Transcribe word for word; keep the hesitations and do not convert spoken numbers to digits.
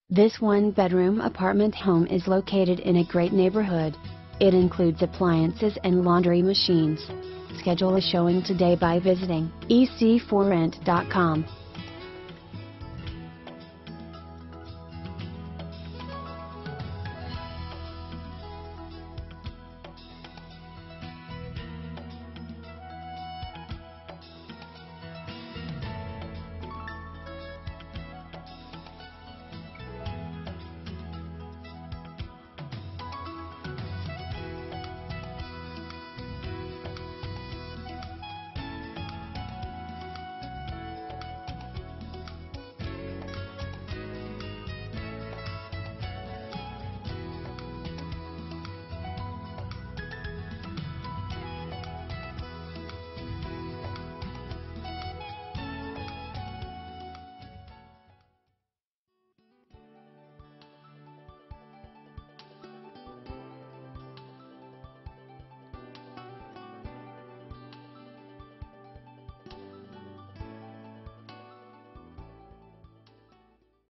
This one-bedroom apartment home is located in a great neighborhood. It includes appliances and laundry machines. Schedule a showing today by visiting E C four rent dot com.